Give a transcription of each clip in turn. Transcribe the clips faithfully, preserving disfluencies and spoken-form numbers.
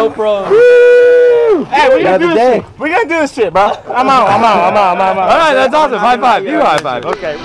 GoPro. Woo! Hey, we gonna do this day. shit. We gonna do this shit, bro. I'm out. I'm out. I'm out. I'm out. I'm out. All right, that's awesome. High five. You high five. Okay.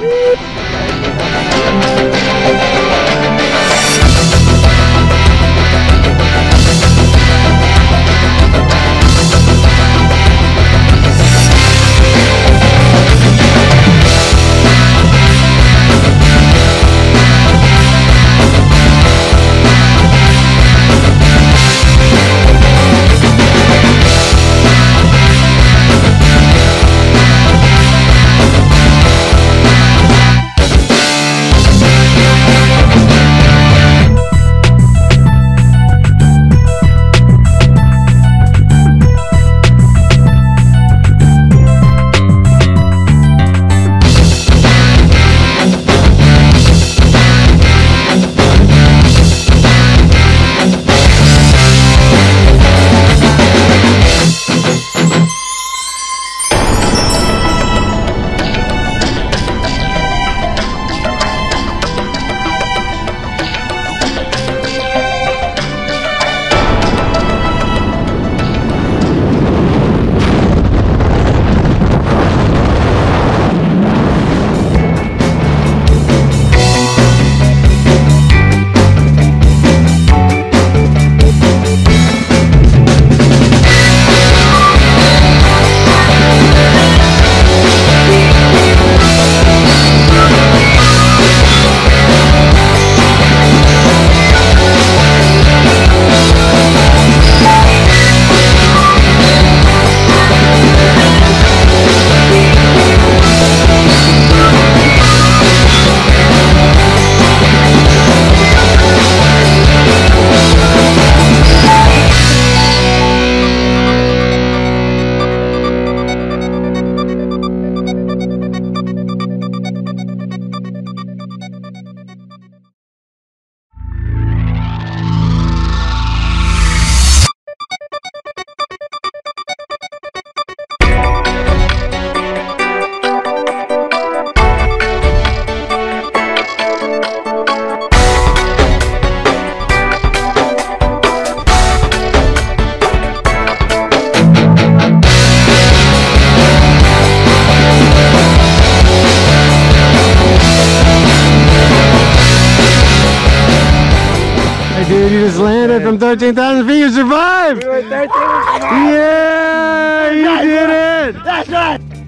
Dude, you just landed from thirteen thousand feet. You survived! We were thirteen. Yeah, you did it! That's right!